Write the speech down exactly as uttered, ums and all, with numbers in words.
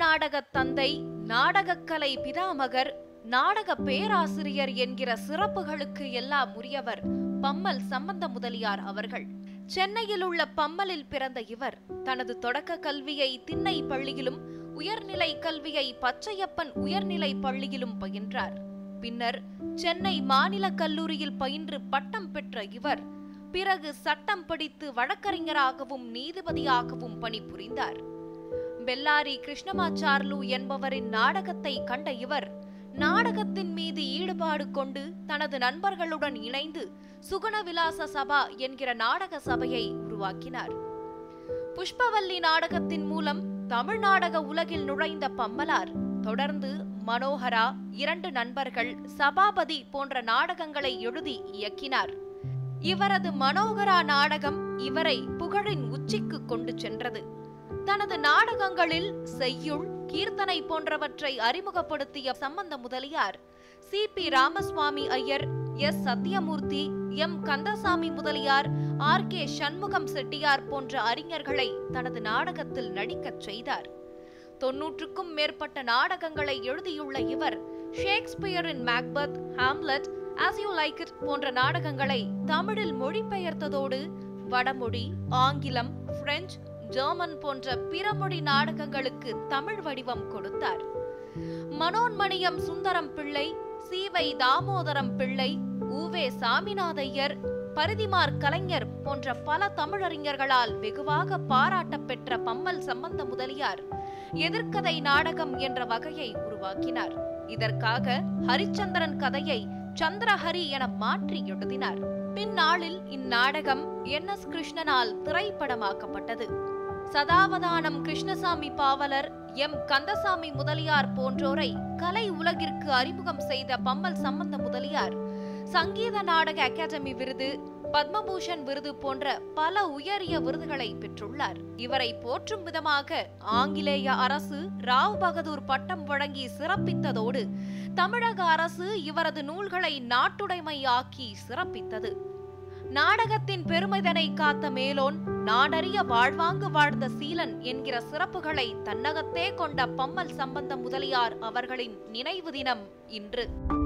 நாடக தந்தை, நாடகக்கலை பிதாமகர், நாடக பேராசிரியர் என்கிற சிறப்புகளுக்கு எல்லாம் உரியவர் பம்மல் சம்பந்த முதலியார் அவர்கள். சென்னையில் உள்ள பம்மலில் பிறந்த இவர் தனது தொடக்க கல்வியை திண்ணை பள்ளியிலும் உயர்நிலை கல்வியை பச்சையப்பன் உயர்நிலை பள்ளியிலும் பயின்றார். பின்னர் சென்னை மாநில கல்லூரியில் பயின்று பட்டம் பெற்ற இவர் பிறகு சட்டம் படித்து வழக்கறிஞராகவும் நீதிபதியாகவும் பணிபுரிந்தார். பெல்லாரி கிருஷ்ணமாச்சார்லு என்பவரின் நாடகத்தை கண்ட இவர் நாடகத்தின் மீது ஈடுபாடு கொண்டு தனது நண்பர்களுடன் இணைந்து சுகுணவிலாச சபா என்கிற நாடக சபையை உருவாக்கினார். புஷ்பவல்லி நாடகத்தின் மூலம் தமிழ் நாடக உலகில் நுழைந்த பம்மலார் தொடர்ந்து மனோகரா, இரண்டு நண்பர்கள், சபாபதி போன்ற நாடகங்களை எழுதி இயக்கினார். இவரது மனோகரா நாடகம் இவரை புகழின் உச்சிக்கு கொண்டு சென்றது. தனது நாடகங்களில் செய்யுள், கீர்த்தனை போன்றவற்றை அறிமுகப்படுத்திய Sambandha Mudaliar C P Ramaswami Iyer, S Sathyamurthy, M Kandasamy Mudaliar, R K Shanmugam Chettiar போன்ற அறிஞர்களை தனது நாடகத்தில் நடிக்கச் செய்தார். தொன்னூற்றுக்கும் மேற்பட்ட நாடகங்களை எழுதியுள்ள இவர் ஷேக்ஸ்பியரின் Macbeth, Hamlet, as you like it போன்ற நாடகங்களை தமிழில் மொழிபெயர்த்ததோடு வடமொழி, ஆங்கிலம், பிரெஞ்சு, ஜெர்மன் போன்ற பிற மொழி நாடகங்களுக்கு தமிழ் வடிவம் கொடுத்தார். மனோன்மணியம் சுந்தரம் பிள்ளை, சி வை தாமோதரம் பிள்ளை, உ வே சாமிநாதையர், பரிதிமார் கலைஞர் போன்ற பல தமிழறிஞர்களால் வெகுவாக பாராட்ட பெற்ற பம்மல் சம்பந்த முதலியார் எதிர்கதை நாடகம் என்ற வகையை உருவாக்கினார். இதற்காக ஹரிச்சந்திரன் கதையை சந்திரஹரி என மாற்றி எழுதினார். பின்னாளில் இந்நாடகம் N S கிருஷ்ணனால் திரைப்படமாக்கப்பட்டது. Sadavadhanam Krishnasamy Pavalar, M Kandasamy Mudaliar போன்றோரை கலை உலகிற்கு அறிமுகம் செய்த பம்மல் சம்பந்த முதலியார் சங்கீத நாடக அகாடமி விருது, பத்மபூஷன் விருது போன்ற பல உயரிய விருதுகளை பெற்றுள்ளார். இவரை போற்றும் விதமாக ஆங்கிலேய அரசு ராவ் பகதூர் பட்டம் வழங்கி சிறப்பித்ததோடு தமிழக அரசு இவரது நூல்களை நாட்டுடைமையாக்கி சிறப்பித்தது. நாடகத்தின் பெருமைதனை காத்த மேலோன், நாடறிய வாழ்வாங்கு வாழ்ந்த சீலன் என்கிற சிறப்புகளை தன்னகத்தே கொண்ட பம்மல் சம்பந்த முதலியார் அவர்களின் நினைவு தினம் இன்று.